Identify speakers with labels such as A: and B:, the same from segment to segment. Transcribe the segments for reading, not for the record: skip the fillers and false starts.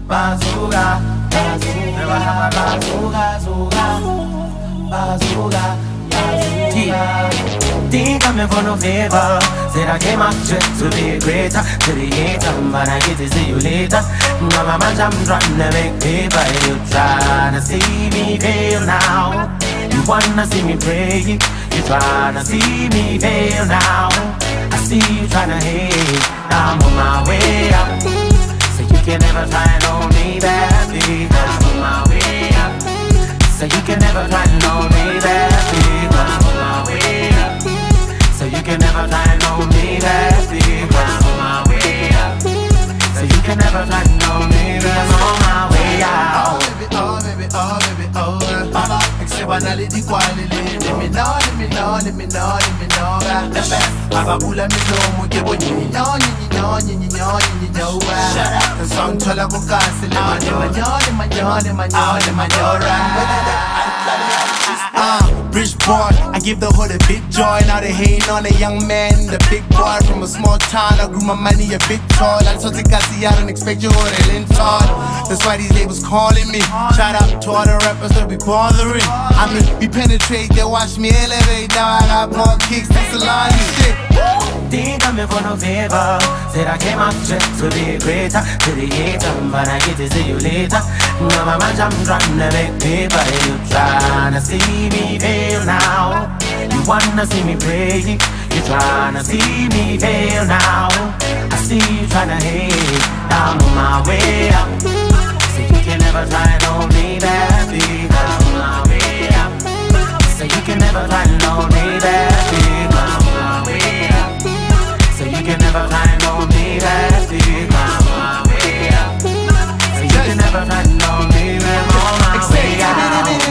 A: Bazooka, bazooka, bazooka, bazooka, bazooka. Think I'm in for no favor. Said I came up just to be greater, to the hater, but I get to see you later. Now my man, I'm trying to make paper. You tryna see me fail now. You wanna see me pray. You tryna see me fail now. I see you tryna hate. I'm on my way up, so you can never try and hold me back, baby. I'm on my way up, so you can never try and hold me back, baby. I'm on my way up, so you can never try and hold me back, baby. I'm on my way up, so you can never try and hold me back. I'm on my way out.
B: Oh baby, oh baby, oh baby, oh. Except when I let you go, let me know, let me know, let me know, let me know. The best. Ababula me no, get what you know, you know. The song tola go cancel, Bridgeport, I give the hood a big joy. Now they hating on a young man, the big boy from a small town. I grew my money a bit tall. I told the guys, I don't expect you to lean tall. That's why these labels calling me. Shout out to all the rappers that be bothering. I mean, we penetrate, they watch me elevate. Now I got more kicks than salon and shit.
A: Think I'm in for no favor. Said I came up just to be greater, to the hater, but I get to see you later. Now my man, I'm trying to make paper. You tryna see me fail now. You wanna see me pray. You tryna see me fail now. I see you tryna hate. I'm on my way up, so you can never try and hold me back, baby. I'm on my way up, so you can never try and hold me back, baby. I'm on my way up, so you can never try and hold me back, baby. I'm on my way up, so you can never try and hold me back. I'm on my way out.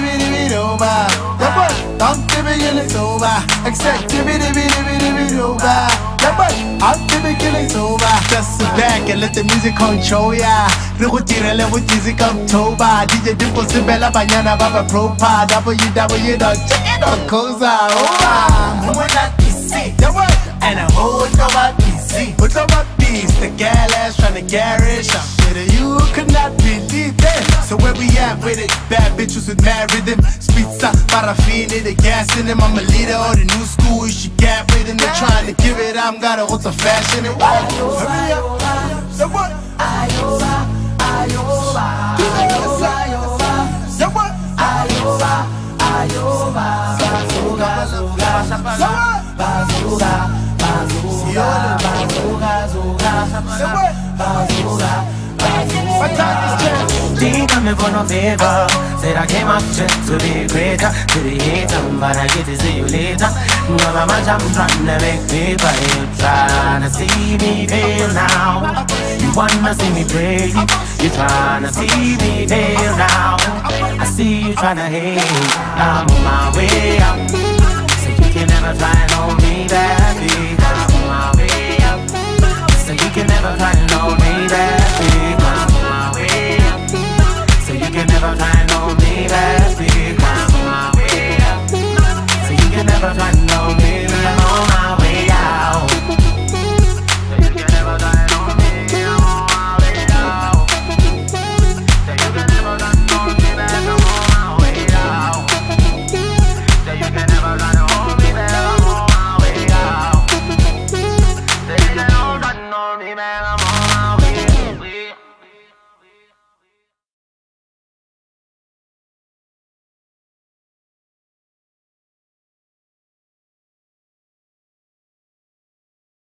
B: Don't give me your little over. Accept me, over. I'll give me your over. Just sit back and let the music control ya. Rukutira level music October. DJ Dimple Sibella Banyana Baba Propa. www.check.coza. When I see the word and I hold over PC. Put over peace, the gal ass tryna garish. You could not believe it. So where we at with it? Bad bitches with mad rhythm. Spitza, parafine, the gas in them. I'm a leader of the new school. You should get with them. They're trying to give it. I'm got a what's a fashion and what? Hurry up. So what?
A: Think I'm in for no favor. Said I came up just to be greater, to the hater, but I get to see you later. Now my man, I'm trying to make paper. You tryna see me fail now. You wanna see me pray. You tryna see me fail now. I see you tryna hate. I'm on my way up, so you can never try and hold me back, baby. I'm on my way up, so you can never try and hold me back, baby. I'm on my way up, so you can never try and hold me